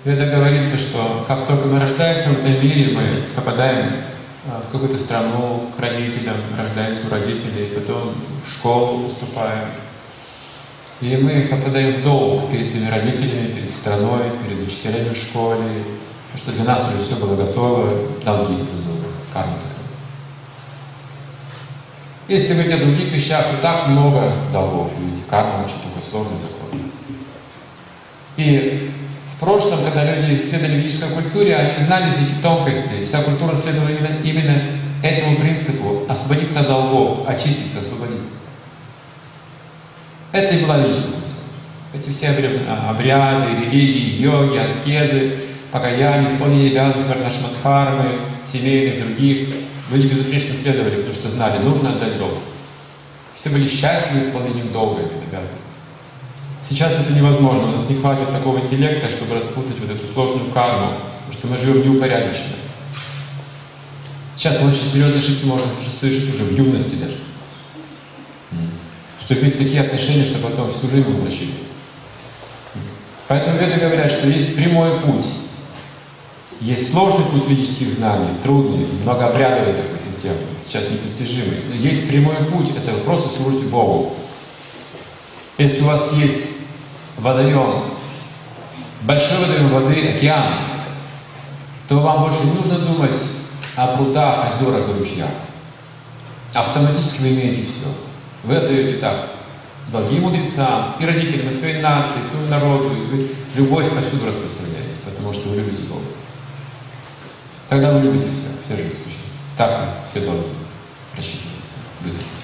Веда говорится, что как только мы рождаемся в этом мире, мы попадаем в какую-то страну, к родителям, рождаемся у родителей, потом в школу поступаем. И мы попадаем в долг перед своими родителями, перед страной, перед учителями в школе, потому что для нас уже все было готово, долги образовываются, карма такая. Если говорить о других вещах, то так много долгов, ведь карма очень такой сложный закон. И в прошлом, когда люди исследовали ведической культуре, они знали все эти тонкости. Вся культура следовала именно этому принципу — освободиться от долгов, очиститься, освободиться. Это и была ведическая культура. Эти все обряды, религии, йоги, аскезы, покаяние, исполнение обязанностей варнашмадхармы, семейных, других. Люди безупречно следовали, потому что знали, нужно отдать долг. Все были счастливы исполнением долга и обязанностей. Сейчас это невозможно, у нас не хватит такого интеллекта, чтобы распутать вот эту сложную карму, потому что мы живем неупорядоченно. Сейчас очень серьезные ошибки можно совершить уже в юности даже. Чтобы иметь такие отношения, что потом всю жизнь будем рассчитывать. Поэтому веды говорят, что есть прямой путь. Есть сложный путь ведических знаний, трудный, многообрядовой такой системы, сейчас непостижимый. Но есть прямой путь, это вы просто служите Богу. Если у вас есть водоем, большой водоем воды, океан, то вам больше не нужно думать о прудах, озерах и ручьях. Автоматически вы имеете все. Вы отдаете так долги мудрецам и родителям, и своей нации, и своему народу, и вы любовь повсюду распространяете, потому что вы любите Бога. Тогда вы любите все живые существа. Так все долги рассчитываются.